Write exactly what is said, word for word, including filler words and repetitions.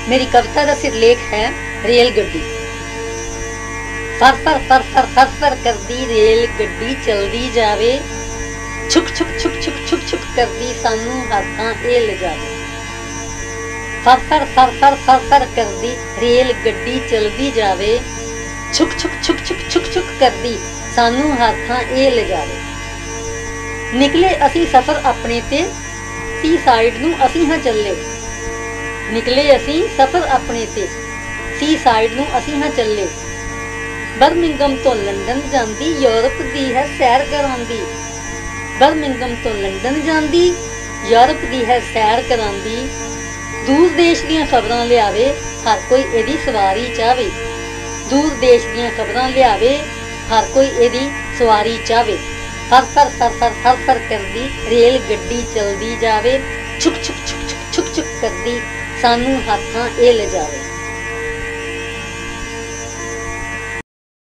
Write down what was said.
मेरी कविता का सिरलेख है रेल गड्डी। फर फर फर फर फर फर करदी रेल गड्डी चलदी जावे, छुक छुक छुक छुक छुक छुक करदी सानू हाथां ए लिजावे। फर फर फर फर फर फर करदी रेल गड्डी चलदी जावे, छुक छुक छुक छुक छुक छुक करदी सानू हाथां ए लिजावे। निकले असी सफर अपने ते सी साइड नू असी हां चले। निकले असी सफर अपने ते सी साइड नू असी हां चले। बर्मिंघम तो लंडन जांदी यूरोप दी है सैर करांदी। बर्मिंघम तो लंडन जांदी यूरोप दी है सैर करांदी। दूर देश दियां खबरां लियावे हर कोई एदी सवारी चावे। दूर देश दियां खबरां लियावे हर कोई एदी सवारी चावे। फर फर फर फर फर फर करदी रेल गड्डी चलदी जावे, छुक छुक छुक छुक छुक छुक करदी सानू हाथां ए लिजावे।